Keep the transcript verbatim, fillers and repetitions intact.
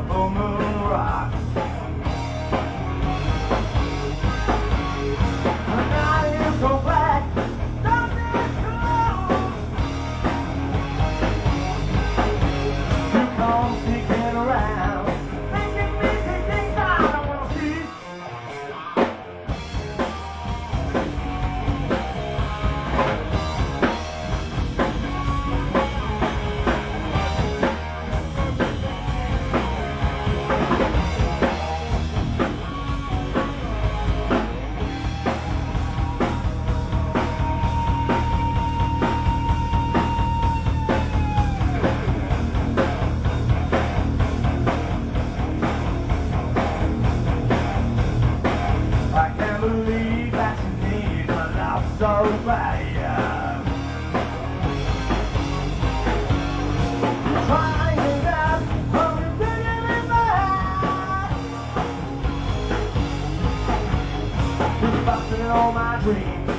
full moon rock. And now you go back, something's cold. You come sneaking around, making me see things I don't wanna see. I can't believe that you need my love so bad. You're trying it out, but you're bringing it back. You're busting all my dreams.